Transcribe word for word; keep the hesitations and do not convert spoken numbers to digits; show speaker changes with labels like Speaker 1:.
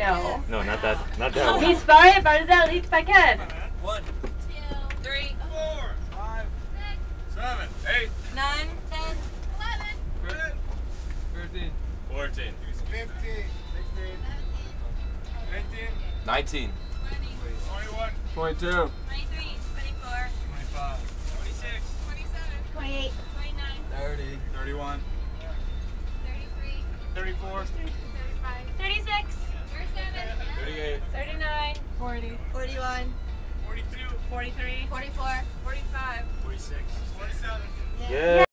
Speaker 1: No.
Speaker 2: No, not that. Not that one.
Speaker 1: Dispare para el lead paquet.
Speaker 3: One,
Speaker 4: Two, three,
Speaker 3: four, five,
Speaker 4: six,
Speaker 3: seven, eight,
Speaker 4: nine, ten, eleven,
Speaker 3: thirteen, fourteen, fifteen, sixteen, eighteen,
Speaker 5: nineteen.
Speaker 4: twenty,
Speaker 3: twenty-one,
Speaker 5: twenty-two.
Speaker 4: twenty-three, twenty-four,
Speaker 3: twenty-five, twenty-six,
Speaker 4: twenty-seven,
Speaker 1: twenty-eight.
Speaker 4: twenty-nine,
Speaker 5: thirty.
Speaker 3: thirty-one,
Speaker 4: thirty-three,
Speaker 3: thirty-four,
Speaker 4: thirty-five, thirty-six, thirty-seven,
Speaker 3: thirty-eight,
Speaker 4: thirty-nine, forty, forty-one,
Speaker 3: forty-two,
Speaker 4: forty-three, forty-four, forty-five,
Speaker 3: forty-six, forty-seven.
Speaker 2: Yeah.